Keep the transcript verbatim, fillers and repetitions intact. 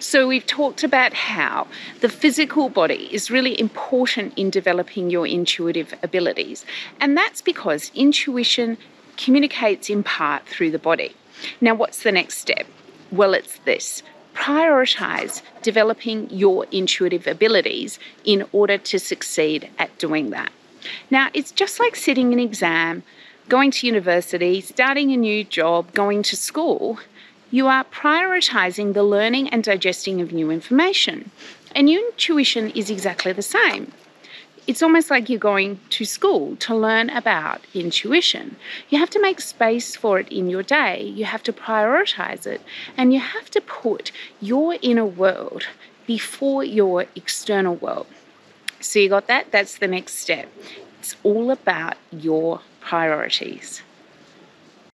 So we've talked about how the physical body is really important in developing your intuitive abilities. And that's because intuition communicates in part through the body. Now, what's the next step? Well, it's this. Prioritize developing your intuitive abilities in order to succeed at doing that. Now, it's just like sitting an exam, going to university, starting a new job, going to school. You are prioritizing the learning and digesting of new information. And your intuition is exactly the same. It's almost like you're going to school to learn about intuition. You have to make space for it in your day. You have to prioritize it. And you have to put your inner world before your external world. So you got that? That's the next step. It's all about your priorities.